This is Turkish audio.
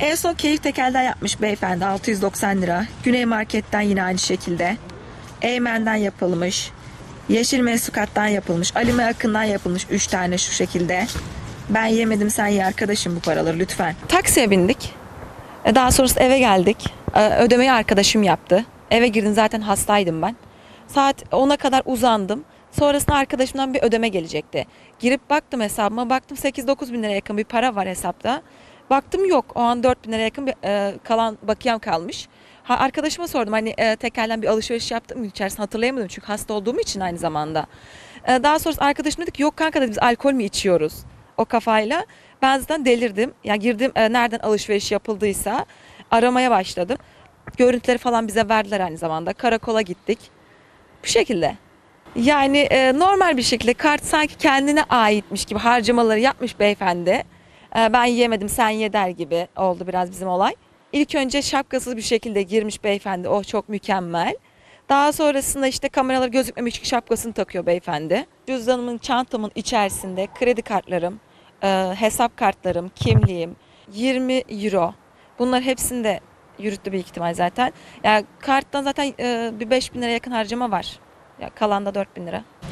En son keyif tekelden yapmış beyefendi 690 lira. Güney Market'ten yine aynı şekilde. Eymen'den yapılmış. Yeşil Mesukat'tan yapılmış. Alime Akın'dan yapılmış 3 tane şu şekilde. Ben yemedim sen ye arkadaşım bu paraları lütfen. Taksiye bindik. Daha sonrası eve geldik. Ödemeyi arkadaşım yaptı. Eve girdim zaten hastaydım ben. Saat 10'a kadar uzandım. Sonrasında arkadaşımdan bir ödeme gelecekti. Girip baktım hesabıma. Baktım 8-9 bin liraya yakın bir para var hesapta. Baktım yok. O an 4 bin liraya yakın bir kalan bakiyem kalmış. Arkadaşıma sordum hani tekelden bir alışveriş yaptım mı içerisinde hatırlayamadım. Çünkü hasta olduğum için aynı zamanda. Daha sonrası arkadaşım dedi ki yok kanka dedi biz alkol mü içiyoruz? O kafayla. Ben zaten delirdim. Ya girdim nereden alışveriş yapıldıysa aramaya başladım. Görüntüleri falan bize verdiler aynı zamanda. Karakola gittik. Bu şekilde. Yani normal bir şekilde kart sanki kendine aitmiş gibi harcamaları yapmış beyefendi. Ben yemedim sen ye der gibi oldu biraz bizim olay. İlk önce şapkasız bir şekilde girmiş beyefendi. O çok mükemmel. Daha sonrasında işte kameralar gözükmemiş ki şapkasını takıyor beyefendi. Cüzdanımın, çantamın içerisinde kredi kartlarım, hesap kartlarım, kimliğim, 20 euro. Bunlar hepsini de yürüttü büyük ihtimal zaten. Yani karttan zaten bir 5 bin lira yakın harcama var. Ya kalan da 4 bin lira.